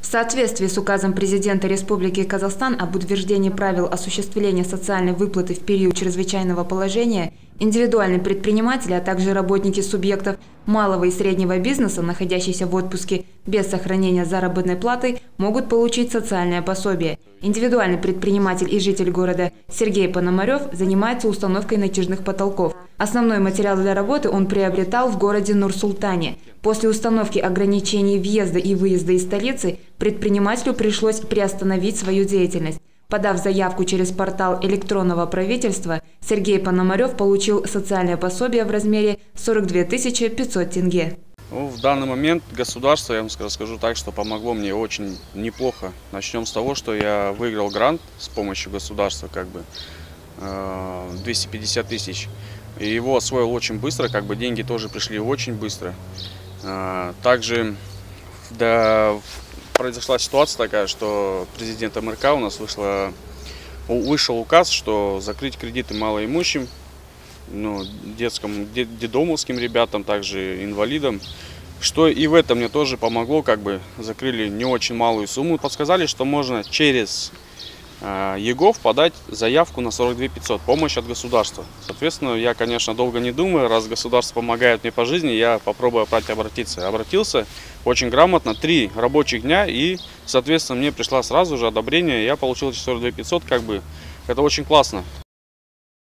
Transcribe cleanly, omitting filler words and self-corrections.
В соответствии с указом президента Республики Казахстан об утверждении правил осуществления социальной выплаты в период чрезвычайного положения, индивидуальные предприниматели, а также работники субъектов малого и среднего бизнеса, находящиеся в отпуске без сохранения заработной платы, могут получить социальное пособие. Индивидуальный предприниматель и житель города Сергей Пономарев занимается установкой натяжных потолков. Основной материал для работы он приобретал в городе Нур-Султане. После установки ограничений въезда и выезда из столицы предпринимателю пришлось приостановить свою деятельность. Подав заявку через портал электронного правительства, Сергей Пономарев получил социальное пособие в размере 42 500 тенге. В данный момент государство, я вам скажу так, что помогло мне очень неплохо. Начнем с того, что я выиграл грант с помощью государства, 250 тысяч. И его освоил очень быстро, деньги тоже пришли очень быстро. Также произошла ситуация такая, что президент МРК у нас вышел указ, что закрыть кредиты малоимущим, детдомовским ребятам, также инвалидам. Что и в этом мне тоже помогло, закрыли не очень малую сумму. Подсказали, что можно через ЕГОВ подать заявку на 42 500, помощь от государства. Соответственно, я, конечно, долго не думаю, раз государство помогает мне по жизни, я попробую обратиться. Обратился очень грамотно, 3 рабочих дня, и, соответственно, мне пришло сразу же одобрение, я получил 42 500, это очень классно.